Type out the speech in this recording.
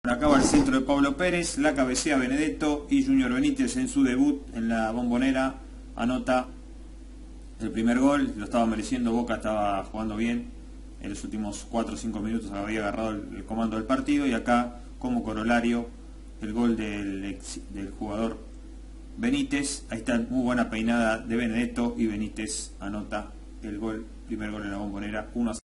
Acaba el centro de Pablo Pérez, la cabecea Benedetto y Junior Benítez en su debut en la Bombonera anota el primer gol. Lo estaba mereciendo, Boca estaba jugando bien en los últimos 4 o 5 minutos, había agarrado el comando del partido, y acá como corolario el gol del jugador Benítez. Ahí está, muy buena peinada de Benedetto, y Benítez anota el gol, primer gol en la Bombonera, 1-0.